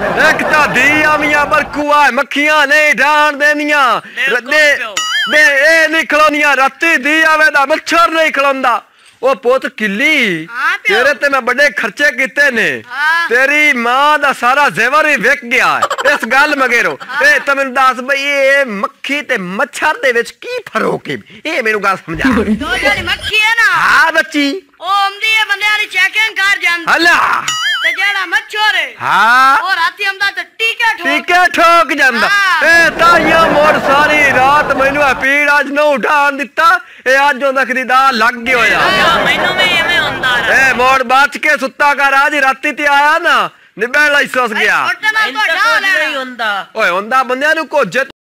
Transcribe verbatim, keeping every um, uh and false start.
एक तो दिया मियां बरकुआ मक्खियां नहीं डांड देनिया दे दे ए नहीं खलोनिया राती दिया वेदा मच्छर नहीं खलोंदा ओ पुत किली तेरे ते मैं बड़े खर्चे किते ने तेरी मां दा सारा जेवर ही विक गया है इस गल मगेरो ए त मैनू दस बई ए मक्खी ते मच्छर दे विच की फर्क है ए मेनू गल समझा दो जड़ी मक्खी है ना हां बच्ची ओ आंदी है बंदे वाली चेकिंग कर जांदी हला ते जेड़ा मच्छर है हां ओ राती आंदा ते टीके ठोक टीके ठोक जांदा ए ताइया मोर सारी रात मैनू पीड़ आज न उठान दिता ए आज होंदा खरीदा लग गयो होया मैनू भी एवें होंदा ए मोड़ बच के सुत्ता कर आज राती ते आया ना निबेड़ लाई सस गया ओटे ना तो ढा लेना ओए होंदा बंदे नु कोजे